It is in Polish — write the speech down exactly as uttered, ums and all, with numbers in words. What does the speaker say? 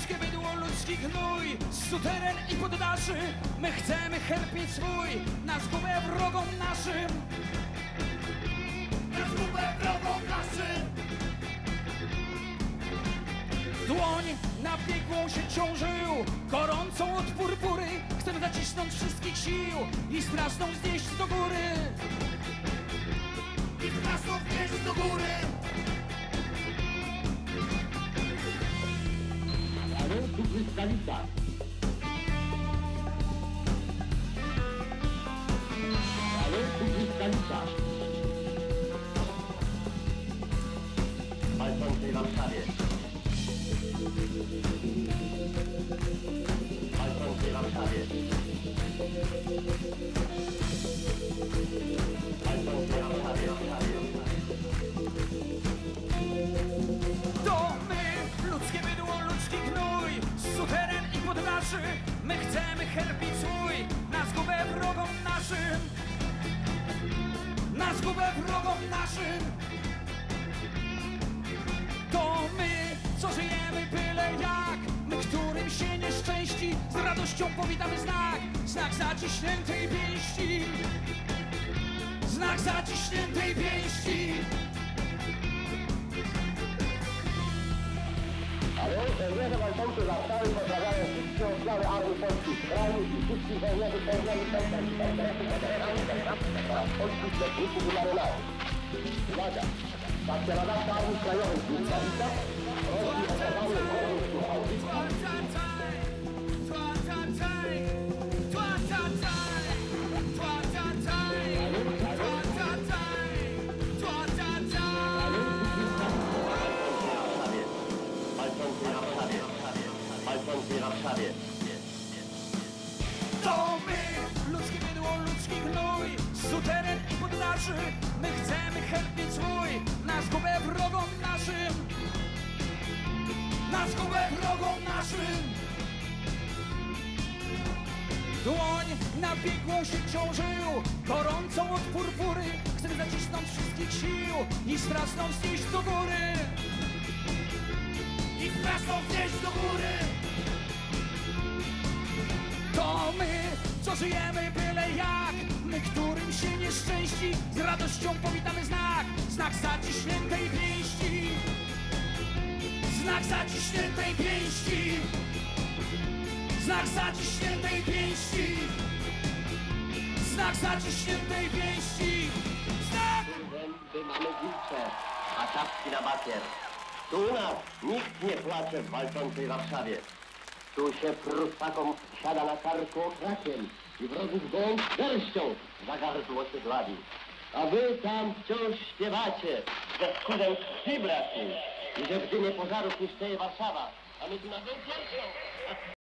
ludzkie bydło, ludzki gnój, suteren i poddaszy. My chcemy herb swój na zgubę wrogom naszym. Na zgubę wrogom naszym. Dłoń na biegłą się ciążył, gorącą od purpury. Chcemy zacisnąć wszystkich sił i straszną znieść do góry. I straszną znieść do góry. Ale tu błyskawica. Ale tu błyskawica. W walczącej Warszawie. W walczącej Warszawie. W walczącej Warszawie. To my, ludzkie bydło, ludzki gnój, suweren i poddaszy. My chcemy herb swój na zgubę wrogom naszym. Na zgubę wrogom naszym. To my, co żyjemy byle jak, my, którym się nie szczęści, z radością powitamy znak, znak zaciśniętej pięści. Znak zaciśniętej pięści. Ale żołnierze walczący Warszawy pozdrawiają wszystkie oddziały Armii Polskiej Skrajnych i wszystkich żołnierzy pełnieni pewności interesów federalnych oraz polskich techników i marynarów. Uwaga! Stacja nadawcza Armii Krajowej w Błyskawicach robi okazały głowę słuchał. W Warszawie. To my, ludzkie bydło, ludzki gnój, suteren i poddaszy. My chcemy herb swój na zgubę wrogom naszym. Na zgubę wrogom naszym. Dłoń na biegłą się ciążył, gorącą od purpury. Chcemy zacisnąć wszystkich sił i straszną znieść do góry. I straszną znieść do góry. To my, co żyjemy byle jak, my, którym się nie szczęści, z radością powitamy znak, znak zaciśniętej pięści. Znak zaciśniętej pięści. Znak zaciśniętej pięści. Znak zaciśniętej pięści. Znak! Urzędy mamy wilcze, a czapki na bakier. Tu u nas nikt nie płacze w walczącej Warszawie. Tu się prusakom siada na karku okrakiem i wrogów gołąb garścią za gardło się dławi. A wy tam wciąż śpiewacie, że skórem krwi braknie i że w dymie pożarów niszczeje Warszawa, a my tu na pierwszą.